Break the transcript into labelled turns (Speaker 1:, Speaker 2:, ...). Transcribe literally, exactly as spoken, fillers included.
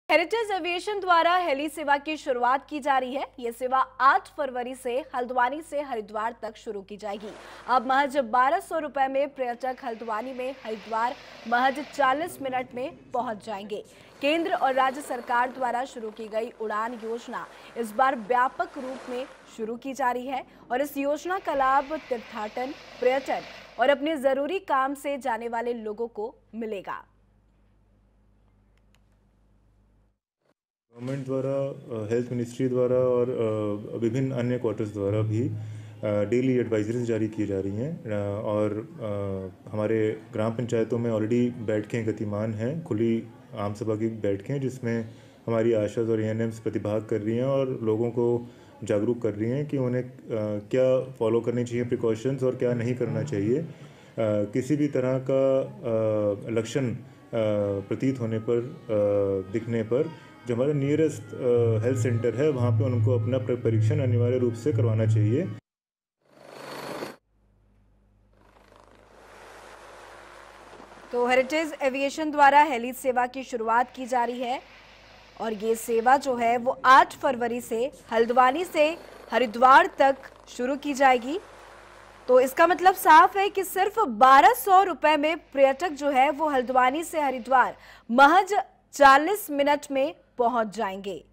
Speaker 1: Heritage aviation द्वारा heli सेवा की शुरुआत की जा रही है। ये सेवा आठ फरवरी से हल्द्वानी से हरिद्वार तक शुरू की जाएगी। अब महज बारह सौ रुपए में पर्यटक हल्द्वानी में हरिद्वार महज चालीस मिनट में पहुंच जाएंगे। केंद्र और राज्य सरकार द्वारा शुरू की गई उड़ान योजना इस बार व्यापक रूप में शुरू की जा रही है और इस योजना का लाभ तीर्थाटन, पर्यटन और अपने जरूरी काम से जाने वाले लोगों को मिलेगा।
Speaker 2: गवर्नमेंट द्वारा, हेल्थ मिनिस्ट्री द्वारा और विभिन्न अन्य क्वार्टर्स द्वारा भी डेली एडवाइजरीज जारी की जा रही हैं और हमारे ग्राम पंचायतों में ऑलरेडी बैठकें गतिमान हैं, खुली आम सभा की बैठकें जिसमें हमारी आशाज और ए एन एम्स प्रतिभाग कर रही हैं और लोगों को जागरूक कर रही हैं कि उन्हें क्या फॉलो करनी चाहिए प्रिकॉशंस और क्या नहीं करना चाहिए। किसी भी तरह का लक्षण प्रतीत होने पर, दिखने पर जो हमारा नियरेस्ट हेल्थ सेंटर है वहाँ पे उनको अपना परीक्षण अनिवार्य रूप से करवाना चाहिए।
Speaker 1: तो हेरिटेज एविएशन द्वारा हेली सेवा की शुरुआत की जा रही है और ये सेवा जो है वो आठ फरवरी से हल्द्वानी से हरिद्वार तक शुरू की जाएगी। तो इसका मतलब साफ है कि सिर्फ बारह सौ रुपए में पर्यटक जो है वो हल्द्वानी से हरिद्वार महज चालीस मिनट में पहुंच जाएंगे।